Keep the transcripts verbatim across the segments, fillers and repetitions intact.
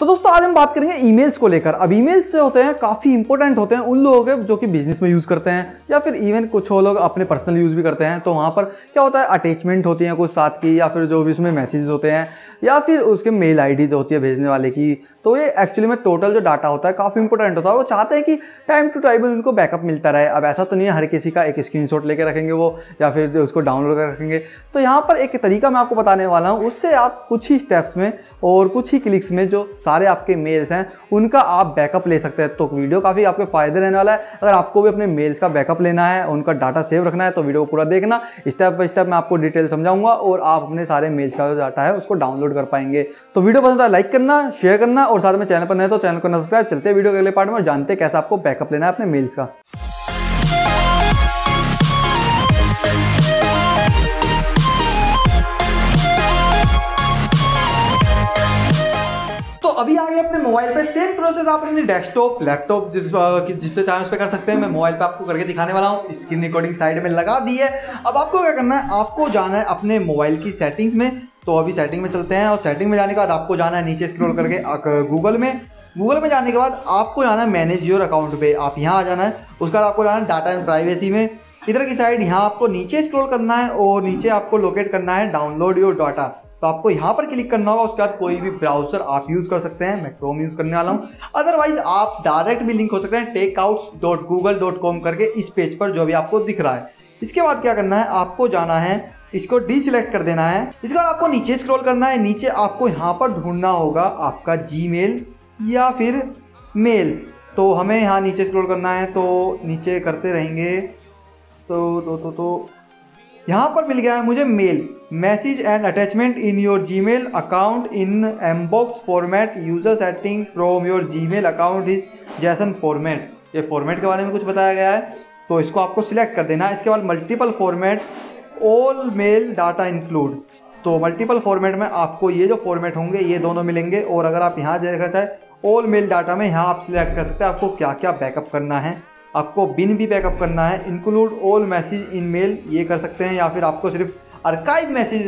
तो दोस्तों आज हम बात करेंगे ईमेल्स को लेकर। अब ईमेल्स जो होते हैं काफ़ी इंपॉर्टेंट होते हैं उन लोगों के जो कि बिजनेस में यूज़ करते हैं या फिर इवन कुछ लोग अपने पर्सनल यूज़ भी करते हैं। तो वहाँ पर क्या होता है, अटैचमेंट होती हैं कुछ साथ की, या फिर जो भी उसमें मैसेज होते हैं, या फिर उसके मेल आईडी जो होती है भेजने वाले की। तो ये एक्चुअली में टोटल जो डाटा होता है काफ़ी इंपॉर्टेंट होता है। वो चाहते हैं कि टाइम टू टाइम उनको बैकअप मिलता रहे। अब ऐसा तो नहीं है हर किसी का एक स्क्रीनशॉट लेके रखेंगे वो, या फिर उसको डाउनलोड कर रखेंगे। तो यहाँ पर एक तरीका मैं आपको बताने वाला हूँ, उससे आप कुछ ही स्टेप्स में और कुछ ही क्लिक्स में जो सारे आपके मेल्स हैं उनका आप बैकअप ले सकते हैं। तो वीडियो काफ़ी आपके फ़ायदे रहने वाला है। अगर आपको भी अपने मेल्स का बैकअप लेना है, उनका डाटा सेव रखना है, तो वीडियो को पूरा देखना। स्टेप बाय स्टेप मैं आपको डिटेल समझाऊंगा और आप अपने सारे मेल्स का जो डाटा है उसको डाउनलोड कर पाएंगे। तो वीडियो पसंद आए लाइक करना, शेयर करना, और साथ में चैनल पर नए तो चैनल को सब्सक्राइब। चलते हैं वीडियो के अगले पार्ट में और जानते हैं कैसे आपको बैकअप लेना है अपने मेल्स का। तो अभी आगे अपने मोबाइल पे सेम प्रोसेस आप अपने डेस्कटॉप, लैपटॉप जिस जिस पे चाहे उस पे कर सकते हैं। मैं मोबाइल पे आपको करके दिखाने वाला हूँ। स्क्रीन रिकॉर्डिंग साइड में लगा दी है। अब आपको क्या करना है, आपको जाना है अपने मोबाइल की सेटिंग्स में। तो अभी सेटिंग में चलते हैं और सेटिंग में जाने के बाद आपको जाना है नीचे स्क्रॉल करके गूगल में। गूगल में जाने के बाद आपको जाना है मैनेज योर अकाउंट पे। आप यहाँ आ जाना है। उसके बाद आपको जाना है डाटा एंड प्राइवेसी में। इधर की साइड यहाँ आपको नीचे स्क्रॉल करना है और नीचे आपको लोकेट करना है डाउनलोड योर डाटा। तो आपको यहाँ पर क्लिक करना होगा। उसके बाद कोई भी ब्राउजर आप यूज़ कर सकते हैं। मैं क्रोम यूज़ करने वाला हूँ। अदरवाइज आप डायरेक्ट भी लिंक हो सकते हैं takeouts dot Google dot com करके, इस पेज पर जो भी आपको दिख रहा है। इसके बाद क्या करना है, आपको जाना है, इसको डीसिलेक्ट कर देना है। इसके बाद आपको नीचे स्क्रॉल करना है। नीचे आपको यहाँ पर ढूंढना होगा आपका जीमेल या फिर मेल्स। तो हमें यहाँ नीचे स्क्रॉल करना है, तो नीचे करते रहेंगे। तो तो तो, तो यहाँ पर मिल गया है मुझे mail, message and attachment in your Gmail account in mbox format, user setting from your Gmail account is JSON format. ये फॉर्मेट के बारे में कुछ बताया गया है, तो इसको आपको सिलेक्ट कर देना है। इसके बाद multiple format, all mail data include. तो मल्टीपल फॉर्मेट में आपको ये जो फॉर्मेट होंगे ये दोनों मिलेंगे। और अगर आप यहाँ देखना चाहें ऑल मेल डाटा में, यहाँ आप सिलेक्ट कर सकते हैं आपको क्या क्या बैकअप करना है। आपको बिन भी बैकअप करना है, include all message in mail ये कर सकते हैं, या फिर आपको सिर्फ आर्काइव मैसेज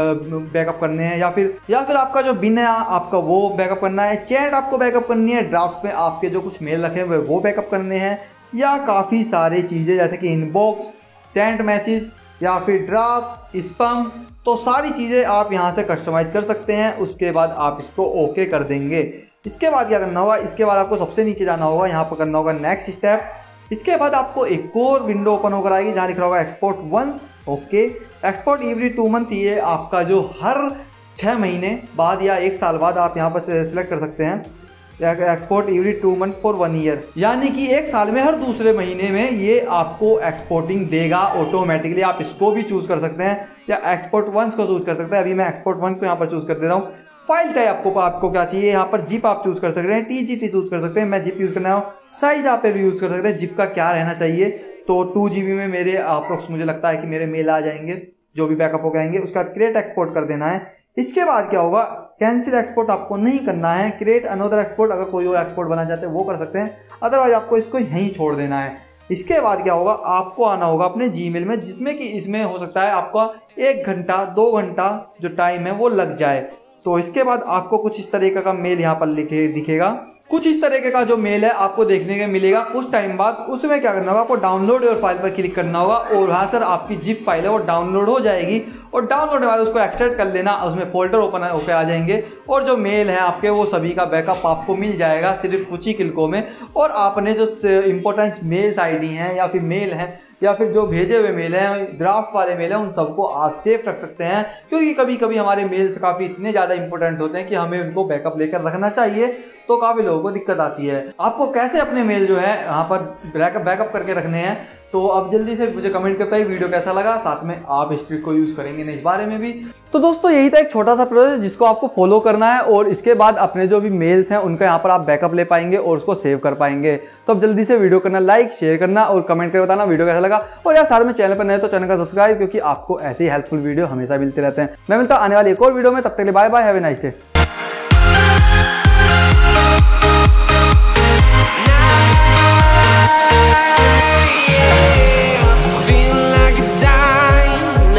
बैकअप करने हैं, या फिर या फिर आपका जो बिन है आपका वो बैकअप करना है। चैट आपको बैकअप करनी है, ड्राफ्ट में आपके जो कुछ मेल रखे हुए वो बैकअप करने हैं, या काफ़ी सारी चीज़ें जैसे कि इनबॉक्स, सेंड मैसेज, या फिर ड्राफ्ट, स्पैम। तो सारी चीज़ें आप यहाँ से कस्टमाइज़ कर सकते हैं। उसके बाद आप इसको ओके कर देंगे। इसके बाद क्या करना होगा, इसके बाद आपको सबसे नीचे जाना होगा, यहाँ पर करना होगा नेक्स्ट स्टेप। इसके बाद आपको एक और विंडो ओपन होकर आएगी जहाँ लिख रहा होगा export once. Okay, export every two month, ये आपका जो हर छः महीने बाद या एक साल बाद आप यहाँ पर सिलेक्ट कर सकते हैं। Export every two month for one year, यानी कि एक साल में हर दूसरे महीने में ये आपको एक्सपोर्टिंग देगा ऑटोमेटिकली। आप इसको भी चूज़ कर सकते हैं या एक्सपोर्ट वंस को चूज़ कर सकते हैं। अभी मैं एक्सपोर्ट वन को यहाँ पर चूज़ कर दे रहा हूँ। फाइल टाइप आपको आपको क्या चाहिए, यहाँ पर जिप आप चूज़ कर सकते हैं, टी जी टी चूज़ कर सकते हैं। मैं जिप यूज़ करना हूँ। साइज आप यूज़ कर सकते हैं, जिप का क्या रहना चाहिए। तो टू जी बी में मेरे अप्रोक्स मुझे लगता है कि मेरे मेल आ जाएंगे जो भी बैकअप हो जाएंगे। उसके बाद क्रिएट एक्सपोर्ट कर देना है। इसके बाद क्या होगा, कैंसिल एक्सपोर्ट आपको नहीं करना है। क्रिएट अनदर एक्सपोर्ट, अगर कोई और एक्सपोर्ट बनाना चाहते हैं वो कर सकते हैं, अदरवाइज आपको इसको यहीं छोड़ देना है। इसके बाद क्या होगा, आपको आना होगा अपने जीमेल में, जिसमें कि इसमें हो सकता है आपका एक घंटा दो घंटा जो टाइम है वो लग जाए। तो इसके बाद आपको कुछ इस तरीके का मेल यहाँ पर लिखे दिखेगा। कुछ इस तरीके का जो मेल है आपको देखने को मिलेगा कुछ टाइम बाद। उसमें क्या करना होगा, आपको डाउनलोड योर फाइल पर क्लिक करना होगा और हाँ सर आपकी जिप फाइल है वो डाउनलोड हो जाएगी। और डाउनलोड के बाद उसको एक्सट्रैक्ट कर लेना, उसमें फोल्डर ओपन होकर आ जाएंगे और जो मेल है आपके वो सभी का बैकअप आपको मिल जाएगा सिर्फ कुछ ही क्लिकों में। और आपने जो इंपॉर्टेंट मेल्स आई डी हैं या फिर मेल हैं या फिर जो भेजे हुए मेल हैं, ड्राफ्ट वाले मेल हैं, उन सबको आप सेफ रख सकते हैं। क्योंकि कभी कभी हमारे मेल्स काफ़ी इतने ज़्यादा इंपॉर्टेंट होते हैं कि हमें उनको बैकअप लेकर रखना चाहिए। तो काफ़ी लोगों को दिक्कत आती है। आपको कैसे अपने मेल जो है यहाँ पर बैकअप बैकअप करके रखने हैं, तो अब जल्दी से मुझे कमेंट करता है वीडियो कैसा लगा, साथ में आप इस ट्रिक को यूज़ करेंगे ना इस बारे में भी। तो दोस्तों यही था एक छोटा सा प्रोसेस जिसको आपको फॉलो करना है और इसके बाद अपने जो भी मेल्स हैं उनका यहाँ पर आप बैकअप ले पाएंगे और उसको सेव कर पाएंगे। तो अब जल्दी से वीडियो करना लाइक, शेयर करना और कमेंट करके बताना वीडियो कैसा लगा। और यार साथ में चैनल पर नए तो चैनल का सब्सक्राइब, क्योंकि आपको ऐसे ही हेल्पफुल वीडियो हमेशा मिलते रहते हैं। मैं मिलता हूँ आने वाली एक और वीडियो में, तब तक के लिए bye bye, have a nice day.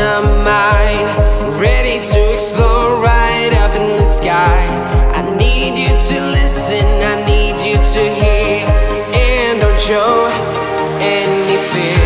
Ready to explore right up in the sky. I need you to listen, I need you to hear, and don't show any fear.